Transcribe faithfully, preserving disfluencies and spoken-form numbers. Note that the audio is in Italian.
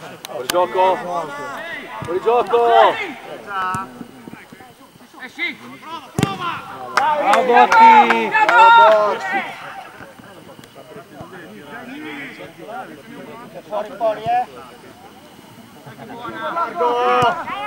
Fuori gioco! Fuori gioco! Esci! Prova, prova! Bravo Botti! Bravo Botti! Fuori, fuori, eh! Buona!